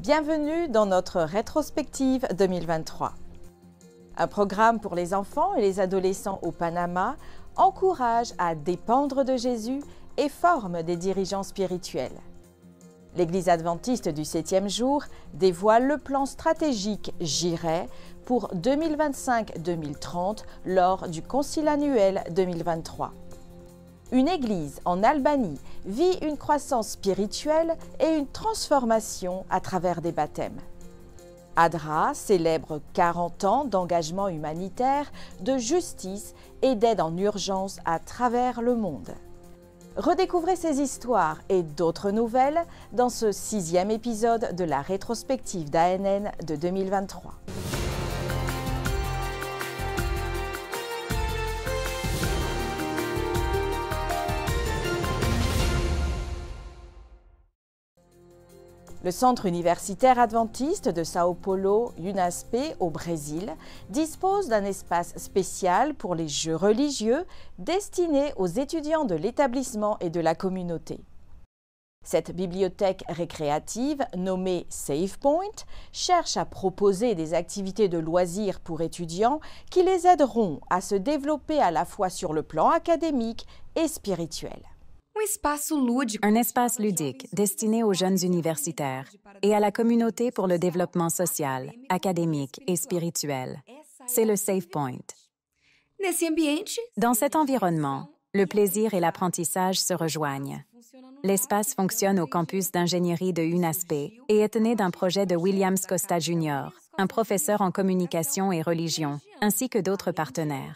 Bienvenue dans notre rétrospective 2023. Un programme pour les enfants et les adolescents au Panama encourage à dépendre de Jésus et forme des dirigeants spirituels. L'Église adventiste du 7e jour dévoile le plan stratégique JIREH pour 2025-2030 lors du Concile annuel 2023. Une église en Albanie vit une croissance spirituelle et une transformation à travers des baptêmes. ADRA célèbre 40 ans d'engagement humanitaire, de justice et d'aide en urgence à travers le monde. Redécouvrez ces histoires et d'autres nouvelles dans ce 6e épisode de la rétrospective d'ANN de 2023. Le Centre universitaire adventiste de Sao Paulo, UNASP, au Brésil, dispose d'un espace spécial pour les jeux religieux destinés aux étudiants de l'établissement et de la communauté. Cette bibliothèque récréative, nommée SavePoint, cherche à proposer des activités de loisirs pour étudiants qui les aideront à se développer à la fois sur le plan académique et spirituel. Un espace ludique destiné aux jeunes universitaires et à la communauté pour le développement social, académique et spirituel. C'est le SavePoint. Dans cet environnement, le plaisir et l'apprentissage se rejoignent. L'espace fonctionne au campus d'ingénierie de UNASP et est né d'un projet de Williams Costa Jr., un professeur en communication et religion, ainsi que d'autres partenaires.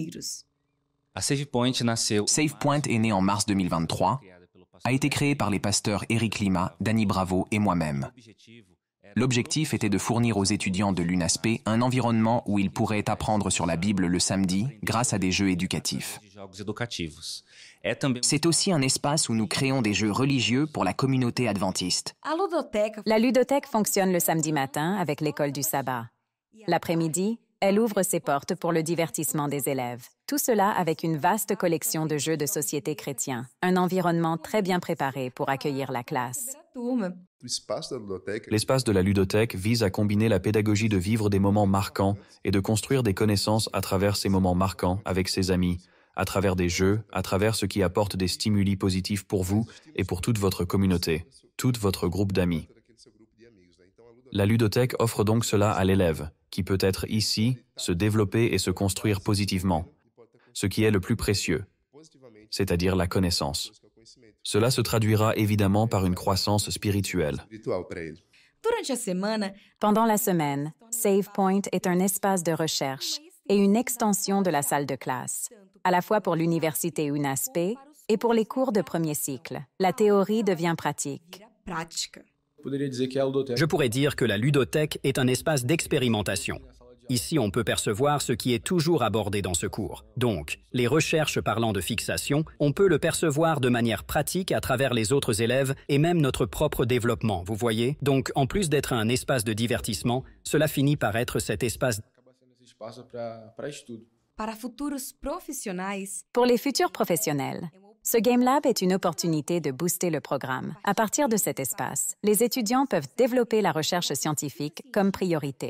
SavePoint est né en mars 2023, a été créé par les pasteurs Eric Lima, Danny Bravo et moi-même. L'objectif était de fournir aux étudiants de l'UNASP un environnement où ils pourraient apprendre sur la Bible le samedi grâce à des jeux éducatifs. C'est aussi un espace où nous créons des jeux religieux pour la communauté adventiste. La ludothèque fonctionne le samedi matin avec l'école du sabbat. L'après-midi, elle ouvre ses portes pour le divertissement des élèves. Tout cela avec une vaste collection de jeux de société chrétiens, un environnement très bien préparé pour accueillir la classe. L'espace de la ludothèque vise à combiner la pédagogie de vivre des moments marquants et de construire des connaissances à travers ces moments marquants avec ses amis, à travers des jeux, à travers ce qui apporte des stimuli positifs pour vous et pour toute votre communauté, tout votre groupe d'amis. La ludothèque offre donc cela à l'élève, qui peut être ici, se développer et se construire positivement, ce qui est le plus précieux, c'est-à-dire la connaissance. Cela se traduira évidemment par une croissance spirituelle. Pendant la semaine, SavePoint est un espace de recherche et une extension de la salle de classe, à la fois pour l'université UNASP et pour les cours de premier cycle. La théorie devient pratique. Je pourrais dire que la ludothèque est un espace d'expérimentation. Ici, on peut percevoir ce qui est toujours abordé dans ce cours. Donc, les recherches parlant de fixation, on peut le percevoir de manière pratique à travers les autres élèves et même notre propre développement, vous voyez? Donc, en plus d'être un espace de divertissement, cela finit par être cet espace. Pour les futurs professionnels, ce Game Lab est une opportunité de booster le programme. À partir de cet espace, les étudiants peuvent développer la recherche scientifique comme priorité.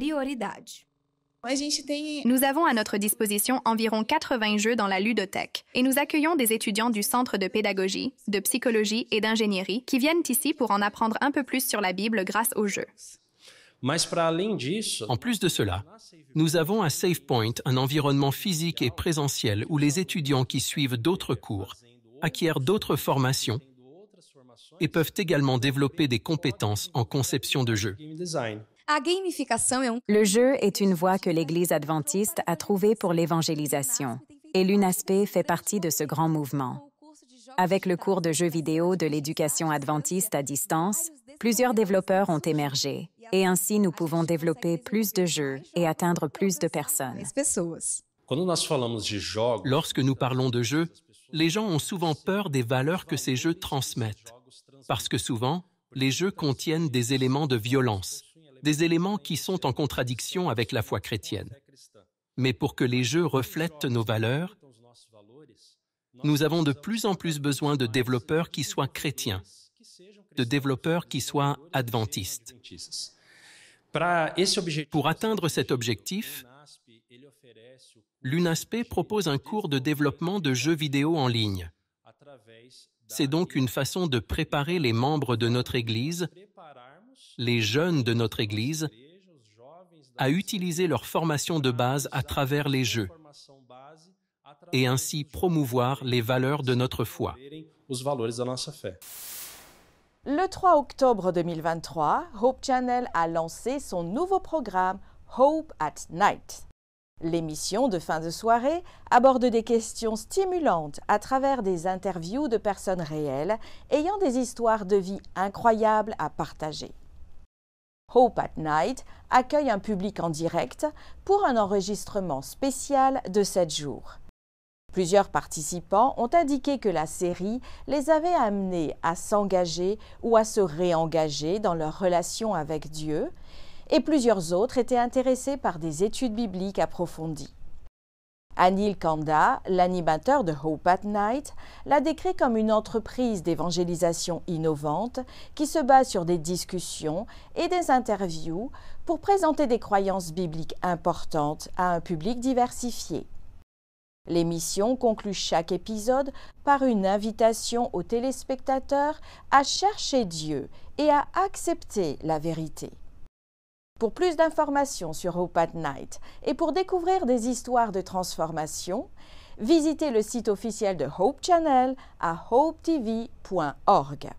Nous avons à notre disposition environ 80 jeux dans la ludothèque et nous accueillons des étudiants du Centre de pédagogie, de psychologie et d'ingénierie qui viennent ici pour en apprendre un peu plus sur la Bible grâce aux jeux. En plus de cela, nous avons à SavePoint un environnement physique et présentiel où les étudiants qui suivent d'autres cours acquièrent d'autres formations et peuvent également développer des compétences en conception de jeux. Le jeu est une voie que l'Église adventiste a trouvée pour l'évangélisation, et l'UNASP fait partie de ce grand mouvement. Avec le cours de jeux vidéo de l'éducation adventiste à distance, plusieurs développeurs ont émergé, et ainsi nous pouvons développer plus de jeux et atteindre plus de personnes. Lorsque nous parlons de jeux, les gens ont souvent peur des valeurs que ces jeux transmettent, parce que souvent, les jeux contiennent des éléments de violence, des éléments qui sont en contradiction avec la foi chrétienne. Mais pour que les jeux reflètent nos valeurs, nous avons de plus en plus besoin de développeurs qui soient chrétiens de développeurs qui soient adventistes. Pour atteindre cet objectif, l'UNASP propose un cours de développement de jeux vidéo en ligne. C'est donc une façon de préparer les membres de notre Église, les jeunes de notre Église, à utiliser leur formation de base à travers les jeux et ainsi promouvoir les valeurs de notre foi. Le 3 octobre 2023, Hope Channel a lancé son nouveau programme Hope at Night. L'émission de fin de soirée aborde des questions stimulantes à travers des interviews de personnes réelles ayant des histoires de vie incroyables à partager. Hope at Night accueille un public en direct pour un enregistrement spécial de 7 jours. Plusieurs participants ont indiqué que la série les avait amenés à s'engager ou à se réengager dans leur relation avec Dieu, et plusieurs autres étaient intéressés par des études bibliques approfondies. Anil Kanda, l'animateur de Hope at Night, l'a décrit comme une entreprise d'évangélisation innovante qui se base sur des discussions et des interviews pour présenter des croyances bibliques importantes à un public diversifié. L'émission conclut chaque épisode par une invitation aux téléspectateurs à chercher Dieu et à accepter la vérité. Pour plus d'informations sur Hope at Night et pour découvrir des histoires de transformation, visitez le site officiel de Hope Channel à hopetv.org.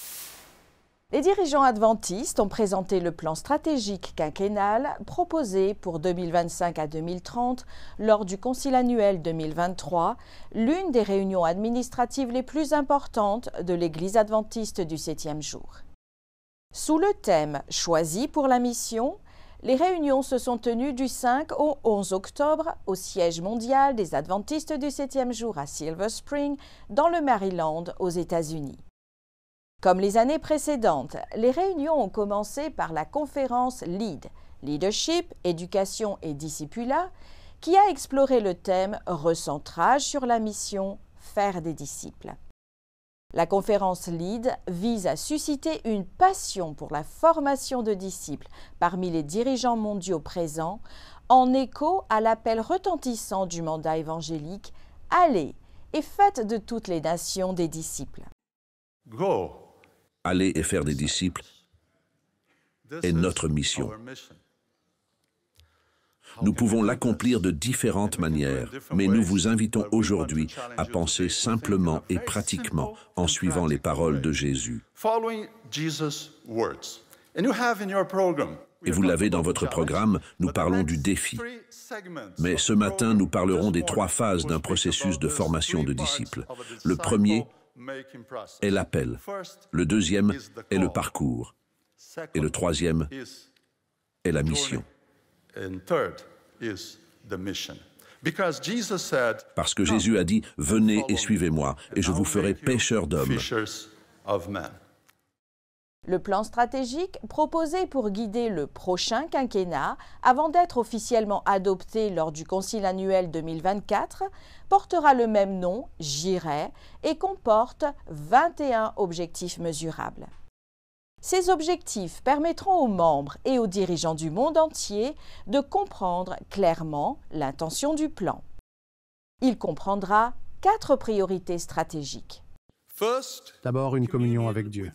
Les dirigeants adventistes ont présenté le plan stratégique quinquennal proposé pour 2025 à 2030 lors du Concile annuel 2023, l'une des réunions administratives les plus importantes de l'Église adventiste du 7e jour. Sous le thème choisi pour la mission, les réunions se sont tenues du 5 au 11 octobre au siège mondial des adventistes du 7e jour à Silver Spring, dans le Maryland, aux États-Unis. Comme les années précédentes, les réunions ont commencé par la conférence LEAD, Leadership, Éducation et Discipulat, qui a exploré le thème « Recentrage sur la mission, faire des disciples ». La conférence LEAD vise à susciter une passion pour la formation de disciples parmi les dirigeants mondiaux présents, en écho à l'appel retentissant du mandat évangélique « Allez et faites de toutes les nations des disciples ». Aller et faire des disciples est notre mission. Nous pouvons l'accomplir de différentes manières, mais nous vous invitons aujourd'hui à penser simplement et pratiquement en suivant les paroles de Jésus. Et vous l'avez dans votre programme, nous parlons du défi. Mais ce matin, nous parlerons des 3 phases d'un processus de formation de disciples. Le premier est l'appel, le deuxième est le parcours, et le troisième est la mission. Parce que Jésus a dit « Venez et suivez-moi, et je vous ferai pêcheurs d'hommes ». Le plan stratégique proposé pour guider le prochain quinquennat, avant d'être officiellement adopté lors du Concile annuel 2024, portera le même nom, JIREI, et comporte 21 objectifs mesurables. Ces objectifs permettront aux membres et aux dirigeants du monde entier de comprendre clairement l'intention du plan. Il comprendra 4 priorités stratégiques. D'abord, une communion avec Dieu.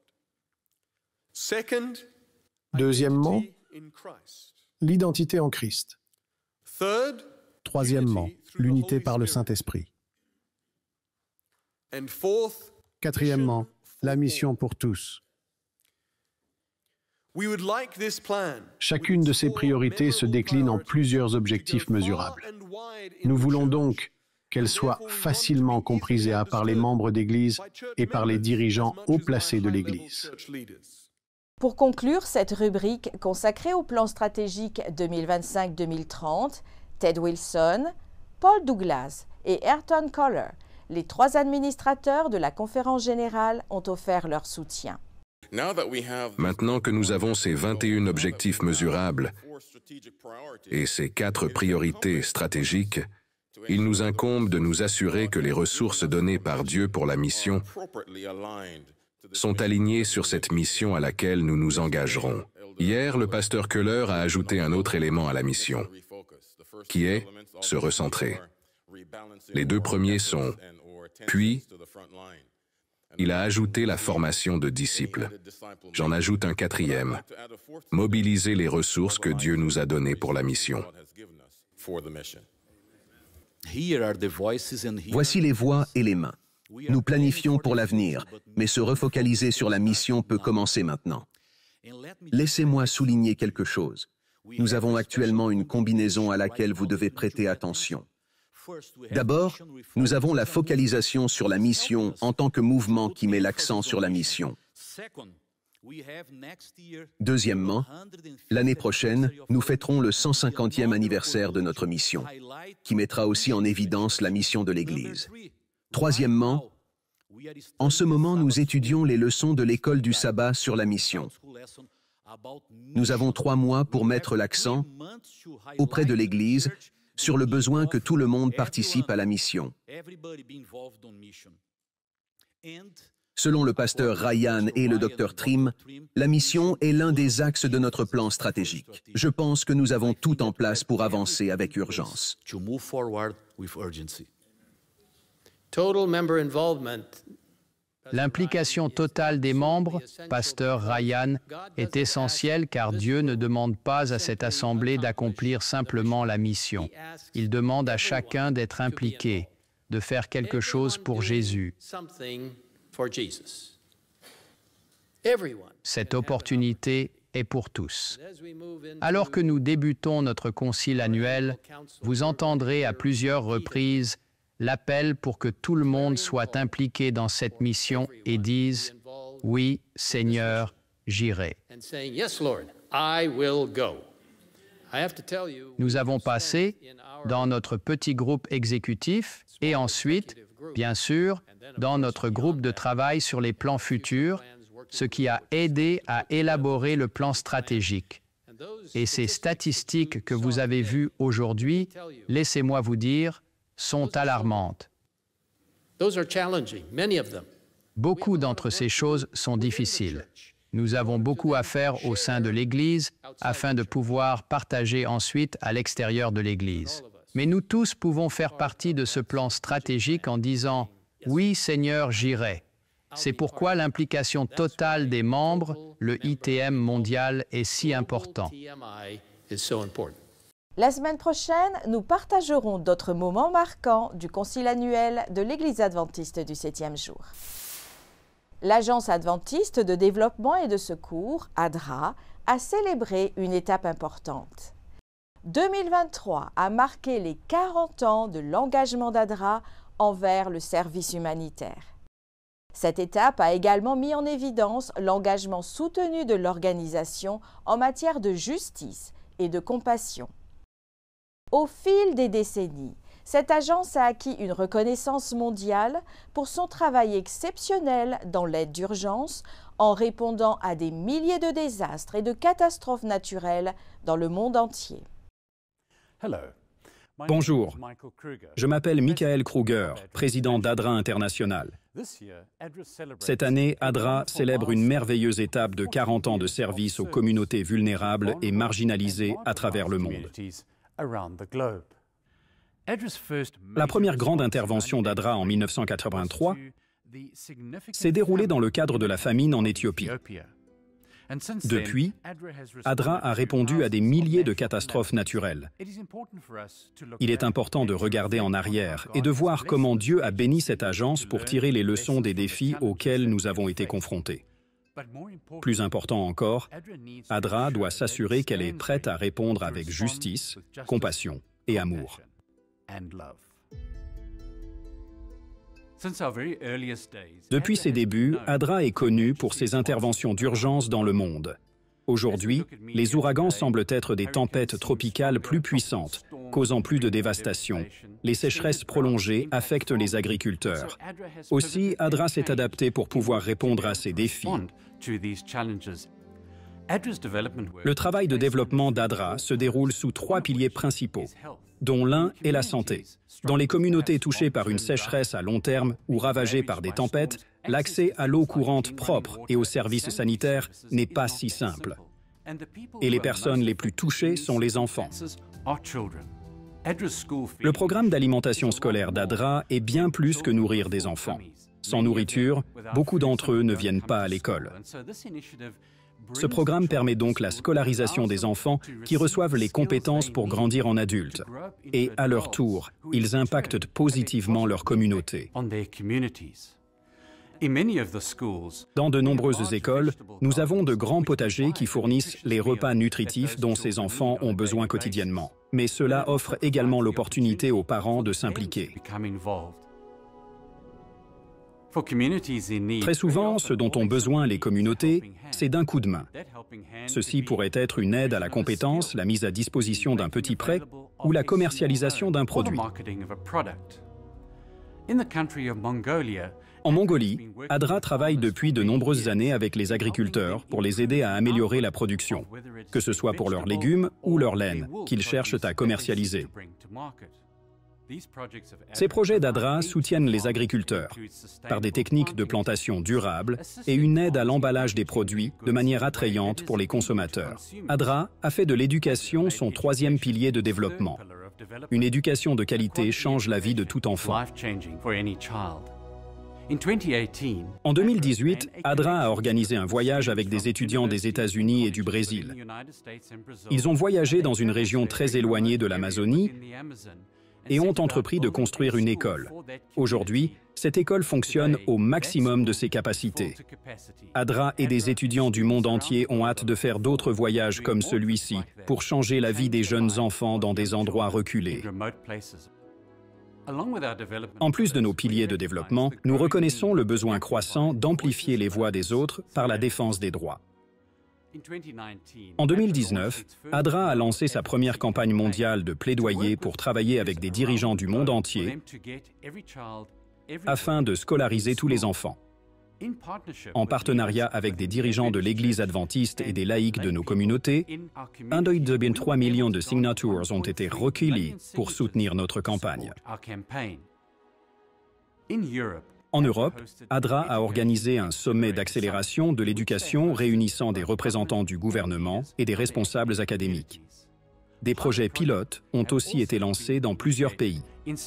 Deuxièmement, l'identité en Christ. Troisièmement, l'unité par le Saint-Esprit. Quatrièmement, la mission pour tous. Chacune de ces priorités se décline en plusieurs objectifs mesurables. Nous voulons donc qu'elles soient facilement comprises par les membres d'Église et par les dirigeants haut placés de l'Église. Pour conclure cette rubrique consacrée au plan stratégique 2025-2030, Ted Wilson, Paul Douglas et Ayrton Coller, les 3 administrateurs de la conférence générale, ont offert leur soutien. Maintenant que nous avons ces 21 objectifs mesurables et ces 4 priorités stratégiques, il nous incombe de nous assurer que les ressources données par Dieu pour la mission sont alignés sur cette mission à laquelle nous nous engagerons. Hier, le pasteur Keller a ajouté un autre élément à la mission, qui est se recentrer. Les deux premiers sont « puis », il a ajouté la formation de disciples. J'en ajoute un quatrième, mobiliser les ressources que Dieu nous a données pour la mission. Voici les voix et les mains. Nous planifions pour l'avenir, mais se refocaliser sur la mission peut commencer maintenant. Laissez-moi souligner quelque chose. Nous avons actuellement une combinaison à laquelle vous devez prêter attention. D'abord, nous avons la focalisation sur la mission en tant que mouvement qui met l'accent sur la mission. Deuxièmement, l'année prochaine, nous fêterons le 150e anniversaire de notre mission, qui mettra aussi en évidence la mission de l'Église. Troisièmement, en ce moment, nous étudions les leçons de l'école du sabbat sur la mission. Nous avons 3 mois pour mettre l'accent auprès de l'Église sur le besoin que tout le monde participe à la mission. Selon le pasteur Ryan et le docteur Trim, la mission est l'un des axes de notre plan stratégique. Je pense que nous avons tout en place pour avancer avec urgence. L'implication totale des membres, pasteur Ryan, est essentielle car Dieu ne demande pas à cette assemblée d'accomplir simplement la mission. Il demande à chacun d'être impliqué, de faire quelque chose pour Jésus. Cette opportunité est pour tous. Alors que nous débutons notre concile annuel, vous entendrez à plusieurs reprises l'appel pour que tout le monde soit impliqué dans cette mission et dise « Oui, Seigneur, j'irai ». Nous avons passé, dans notre petit groupe exécutif et ensuite, bien sûr, dans notre groupe de travail sur les plans futurs, ce qui a aidé à élaborer le plan stratégique. Et ces statistiques que vous avez vues aujourd'hui, laissez-moi vous dire, sont alarmantes. Beaucoup d'entre ces choses sont difficiles. Nous avons beaucoup à faire au sein de l'Église afin de pouvoir partager ensuite à l'extérieur de l'Église. Mais nous tous pouvons faire partie de ce plan stratégique en disant « Oui, Seigneur, j'irai ». C'est pourquoi l'implication totale des membres, le ITM mondial, est si important. La semaine prochaine, nous partagerons d'autres moments marquants du Concile annuel de l'Église adventiste du 7e jour. L'Agence adventiste de développement et de secours, ADRA, a célébré une étape importante. 2023 a marqué les 40 ans de l'engagement d'ADRA envers le service humanitaire. Cette étape a également mis en évidence l'engagement soutenu de l'organisation en matière de justice et de compassion. Au fil des décennies, cette agence a acquis une reconnaissance mondiale pour son travail exceptionnel dans l'aide d'urgence en répondant à des milliers de désastres et de catastrophes naturelles dans le monde entier. Bonjour, je m'appelle Michael Kruger, président d'ADRA International. Cette année, ADRA célèbre une merveilleuse étape de 40 ans de service aux communautés vulnérables et marginalisées à travers le monde. La première grande intervention d'ADRA en 1983 s'est déroulée dans le cadre de la famine en Éthiopie. Depuis, ADRA a répondu à des milliers de catastrophes naturelles. Il est important de regarder en arrière et de voir comment Dieu a béni cette agence pour tirer les leçons des défis auxquels nous avons été confrontés. Plus important encore, ADRA doit s'assurer qu'elle est prête à répondre avec justice, compassion et amour. Depuis ses débuts, ADRA est connue pour ses interventions d'urgence dans le monde. Aujourd'hui, les ouragans semblent être des tempêtes tropicales plus puissantes, causant plus de dévastation. Les sécheresses prolongées affectent les agriculteurs. Aussi, ADRA s'est adapté pour pouvoir répondre à ces défis. Le travail de développement d'ADRA se déroule sous 3 piliers principaux, dont l'un est la santé. Dans les communautés touchées par une sécheresse à long terme ou ravagées par des tempêtes, l'accès à l'eau courante propre et aux services sanitaires n'est pas si simple. Et les personnes les plus touchées sont les enfants. Le programme d'alimentation scolaire d'ADRA est bien plus que nourrir des enfants. Sans nourriture, beaucoup d'entre eux ne viennent pas à l'école. Ce programme permet donc la scolarisation des enfants qui reçoivent les compétences pour grandir en adultes. Et à leur tour, ils impactent positivement leur communauté. Dans de nombreuses écoles, nous avons de grands potagers qui fournissent les repas nutritifs dont ces enfants ont besoin quotidiennement. Mais cela offre également l'opportunité aux parents de s'impliquer. Très souvent, ce dont ont besoin les communautés, c'est d'un coup de main. Ceci pourrait être une aide à la compétence, la mise à disposition d'un petit prêt ou la commercialisation d'un produit. En Mongolie, ADRA travaille depuis de nombreuses années avec les agriculteurs pour les aider à améliorer la production, que ce soit pour leurs légumes ou leur laine, qu'ils cherchent à commercialiser. Ces projets d'ADRA soutiennent les agriculteurs par des techniques de plantation durables et une aide à l'emballage des produits de manière attrayante pour les consommateurs. ADRA a fait de l'éducation son 3e pilier de développement. Une éducation de qualité change la vie de tout enfant. En 2018, ADRA a organisé un voyage avec des étudiants des États-Unis et du Brésil. Ils ont voyagé dans une région très éloignée de l'Amazonie et ont entrepris de construire une école. Aujourd'hui, cette école fonctionne au maximum de ses capacités. ADRA et des étudiants du monde entier ont hâte de faire d'autres voyages comme celui-ci pour changer la vie des jeunes enfants dans des endroits reculés. En plus de nos piliers de développement, nous reconnaissons le besoin croissant d'amplifier les voix des autres par la défense des droits. En 2019, ADRA a lancé sa première campagne mondiale de plaidoyer pour travailler avec des dirigeants du monde entier afin de scolariser tous les enfants. En partenariat avec des dirigeants de l'Église adventiste et des laïcs de nos communautés, 1,3 million de signatures ont été recueillies pour soutenir notre campagne. En Europe, ADRA a organisé un sommet d'accélération de l'éducation réunissant des représentants du gouvernement et des responsables académiques. Des projets pilotes ont aussi été lancés dans plusieurs pays.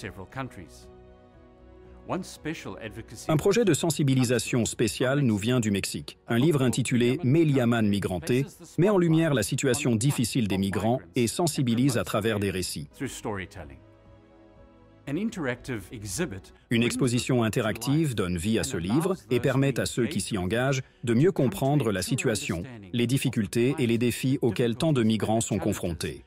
Un projet de sensibilisation spécial nous vient du Mexique. Un livre intitulé « Me llaman migrante » met en lumière la situation difficile des migrants et sensibilise à travers des récits. Une exposition interactive donne vie à ce livre et permet à ceux qui s'y engagent de mieux comprendre la situation, les difficultés et les défis auxquels tant de migrants sont confrontés.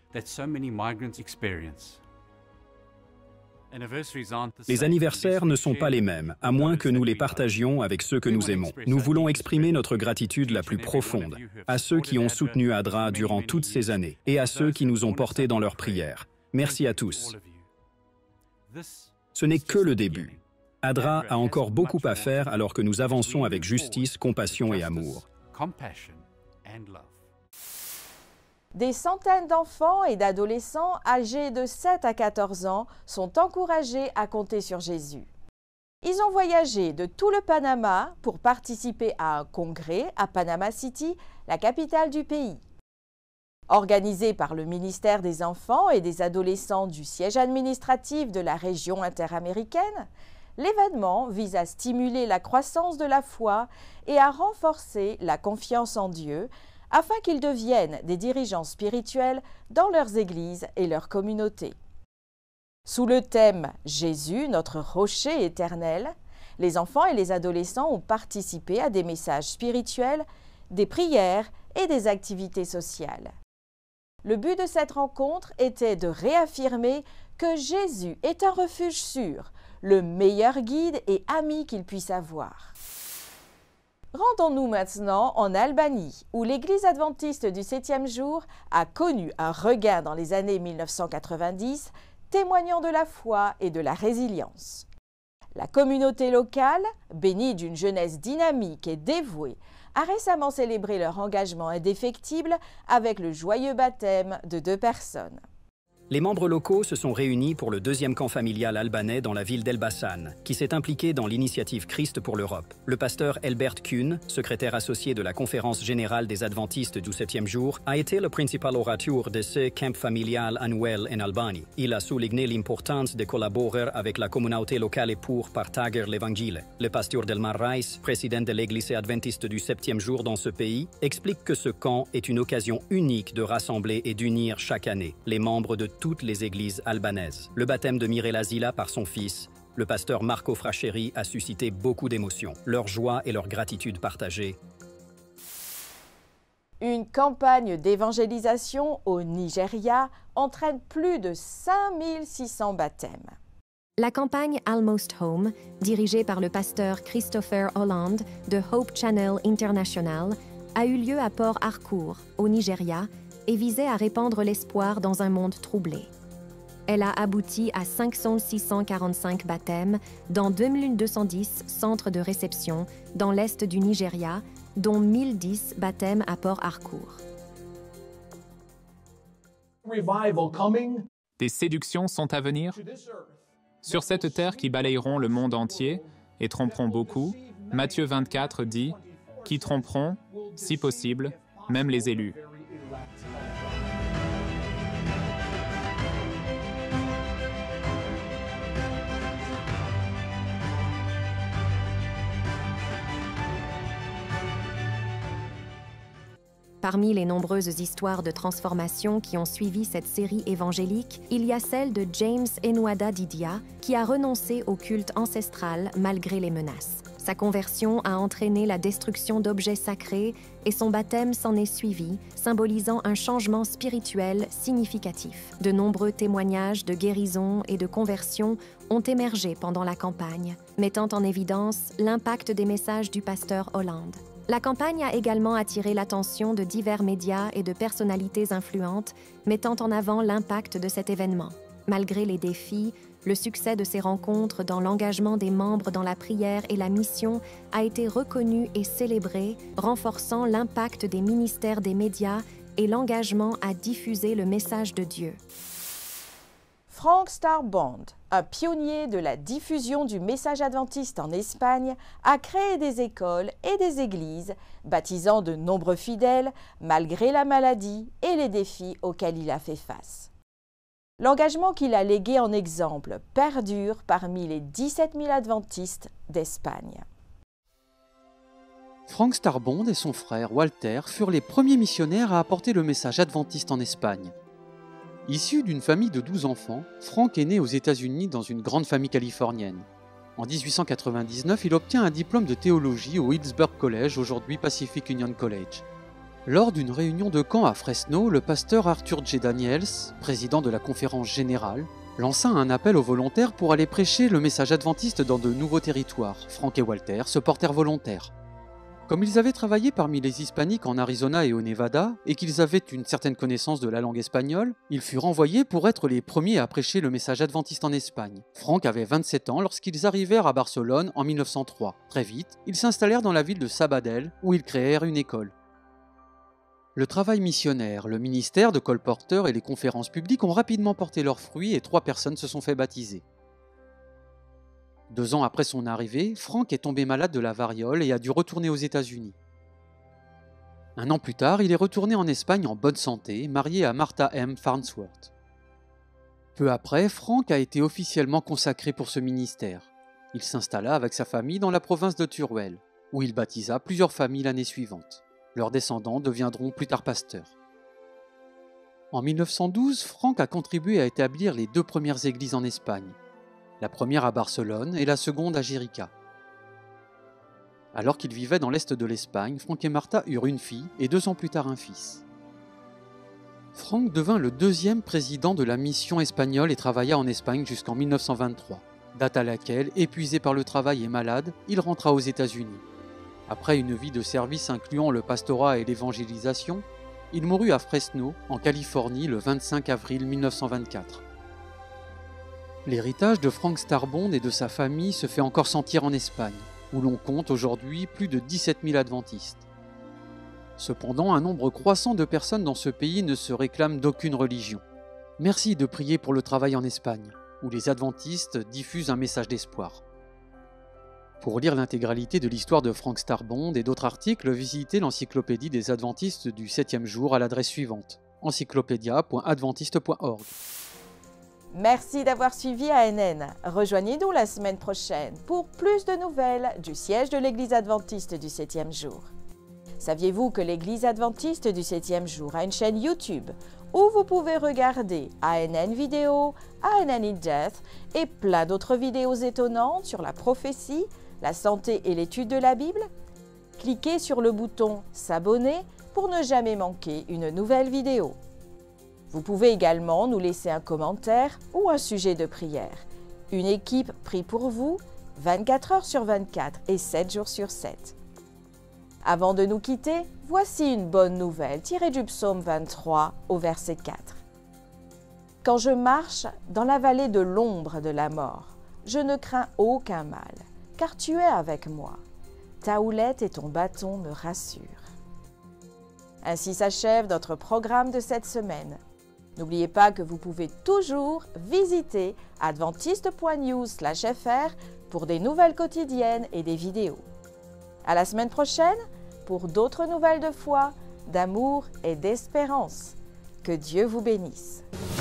Les anniversaires ne sont pas les mêmes, à moins que nous les partagions avec ceux que nous aimons. Nous voulons exprimer notre gratitude la plus profonde à ceux qui ont soutenu ADRA durant toutes ces années et à ceux qui nous ont portés dans leurs prières. Merci à tous. Ce n'est que le début. ADRA a encore beaucoup à faire alors que nous avançons avec justice, compassion et amour. Des centaines d'enfants et d'adolescents âgés de 7 à 14 ans sont encouragés à compter sur Jésus. Ils ont voyagé de tout le Panama pour participer à un congrès à Panama City, la capitale du pays. Organisé par le ministère des Enfants et des Adolescents du siège administratif de la région interaméricaine, l'événement vise à stimuler la croissance de la foi et à renforcer la confiance en Dieu afin qu'ils deviennent des dirigeants spirituels dans leurs églises et leurs communautés. Sous le thème « Jésus, notre rocher éternel », les enfants et les adolescents ont participé à des messages spirituels, des prières et des activités sociales. Le but de cette rencontre était de réaffirmer que Jésus est un refuge sûr, le meilleur guide et ami qu'il puisse avoir. Rendons-nous maintenant en Albanie, où l'Église adventiste du 7e jour a connu un regain dans les années 1990, témoignant de la foi et de la résilience. La communauté locale, bénie d'une jeunesse dynamique et dévouée, a récemment célébré leur engagement indéfectible avec le joyeux baptême de 2 personnes. Les membres locaux se sont réunis pour le 2e camp familial albanais dans la ville d'Elbasan, qui s'est impliqué dans l'initiative Christ pour l'Europe. Le pasteur Elbert Kuhn, secrétaire associé de la Conférence générale des Adventistes du 7e jour, a été le principal orateur de ce camp familial annuel en Albanie. Il a souligné l'importance de collaborer avec la communauté locale pour partager l'Évangile. Le pasteur Delmar Rice, président de l'Église adventiste du 7e jour dans ce pays, explique que ce camp est une occasion unique de rassembler et d'unir chaque année les membres de toutes les églises albanaises. Le baptême de Mirella Zila par son fils, le pasteur Marco Fracheri, a suscité beaucoup d'émotions. Leur joie et leur gratitude partagée. Une campagne d'évangélisation au Nigeria entraîne plus de 5600 baptêmes. La campagne Almost Home, dirigée par le pasteur Christopher Holland de Hope Channel International, a eu lieu à Port Harcourt, au Nigeria, et visait à répandre l'espoir dans un monde troublé. Elle a abouti à 5645 baptêmes dans 2210 centres de réception dans l'est du Nigeria, dont 1010 baptêmes à Port Harcourt. Des séductions sont à venir sur cette terre qui balayeront le monde entier et tromperont beaucoup. Matthieu 24 dit « qui tromperont, si possible, même les élus ». Parmi les nombreuses histoires de transformation qui ont suivi cette série évangélique, il y a celle de James Enwada Didia, qui a renoncé au culte ancestral malgré les menaces. Sa conversion a entraîné la destruction d'objets sacrés et son baptême s'en est suivi, symbolisant un changement spirituel significatif. De nombreux témoignages de guérison et de conversion ont émergé pendant la campagne, mettant en évidence l'impact des messages du pasteur Holland. La campagne a également attiré l'attention de divers médias et de personnalités influentes, mettant en avant l'impact de cet événement. Malgré les défis, le succès de ces rencontres dans l'engagement des membres dans la prière et la mission a été reconnu et célébré, renforçant l'impact des ministères des médias et l'engagement à diffuser le message de Dieu. Frank Starbond, un pionnier de la diffusion du message adventiste en Espagne, a créé des écoles et des églises, baptisant de nombreux fidèles malgré la maladie et les défis auxquels il a fait face. L'engagement qu'il a légué en exemple perdure parmi les 17 000 adventistes d'Espagne. Frank Starbond et son frère Walter furent les premiers missionnaires à apporter le message adventiste en Espagne. Issu d'une famille de 12 enfants, Frank est né aux États-Unis dans une grande famille californienne. En 1899, il obtient un diplôme de théologie au Hillsborough College, aujourd'hui Pacific Union College. Lors d'une réunion de camp à Fresno, le pasteur Arthur J. Daniels, président de la conférence générale, lança un appel aux volontaires pour aller prêcher le message adventiste dans de nouveaux territoires. Frank et Walter se portèrent volontaires. Comme ils avaient travaillé parmi les hispaniques en Arizona et au Nevada, et qu'ils avaient une certaine connaissance de la langue espagnole, ils furent envoyés pour être les premiers à prêcher le message adventiste en Espagne. Frank avait 27 ans lorsqu'ils arrivèrent à Barcelone en 1903. Très vite, ils s'installèrent dans la ville de Sabadell, où ils créèrent une école. Le travail missionnaire, le ministère de colporteurs et les conférences publiques ont rapidement porté leurs fruits et 3 personnes se sont fait baptiser. 2 ans après son arrivée, Frank est tombé malade de la variole et a dû retourner aux États-Unis. 1 an plus tard, il est retourné en Espagne en bonne santé, marié à Martha M. Farnsworth. Peu après, Frank a été officiellement consacré pour ce ministère. Il s'installa avec sa famille dans la province de Teruel, où il baptisa plusieurs familles l'année suivante. Leurs descendants deviendront plus tard pasteurs. En 1912, Frank a contribué à établir les 2 premières églises en Espagne. La première à Barcelone et la seconde à Jérica. Alors qu'ils vivaient dans l'est de l'Espagne, Frank et Martha eurent une fille et 2 ans plus tard un fils. Frank devint le 2e président de la mission espagnole et travailla en Espagne jusqu'en 1923, date à laquelle, épuisé par le travail et malade, il rentra aux États-Unis. Après une vie de service incluant le pastorat et l'évangélisation, il mourut à Fresno, en Californie, le 25 avril 1924. L'héritage de Frank Starbond et de sa famille se fait encore sentir en Espagne, où l'on compte aujourd'hui plus de 17 000 adventistes. Cependant, un nombre croissant de personnes dans ce pays ne se réclament d'aucune religion. Merci de prier pour le travail en Espagne, où les adventistes diffusent un message d'espoir. Pour lire l'intégralité de l'histoire de Frank Starbond et d'autres articles, visitez l'encyclopédie des adventistes du 7e jour à l'adresse suivante, encyclopédia.adventiste.org. Merci d'avoir suivi ANN. Rejoignez-nous la semaine prochaine pour plus de nouvelles du siège de l'Église adventiste du 7e jour. Saviez-vous que l'Église adventiste du 7e jour a une chaîne YouTube où vous pouvez regarder ANN Vidéo, ANN in Depth et plein d'autres vidéos étonnantes sur la prophétie, la santé et l'étude de la Bible? Cliquez sur le bouton « S'abonner » pour ne jamais manquer une nouvelle vidéo. Vous pouvez également nous laisser un commentaire ou un sujet de prière. Une équipe prie pour vous 24 heures sur 24 et 7 jours sur 7. Avant de nous quitter, voici une bonne nouvelle tirée du psaume 23 au verset 4. « Quand je marche dans la vallée de l'ombre de la mort, je ne crains aucun mal, car tu es avec moi. Ta houlette et ton bâton me rassurent. » Ainsi s'achève notre programme de cette semaine. N'oubliez pas que vous pouvez toujours visiter adventiste.news/fr pour des nouvelles quotidiennes et des vidéos. À la semaine prochaine pour d'autres nouvelles de foi, d'amour et d'espérance. Que Dieu vous bénisse.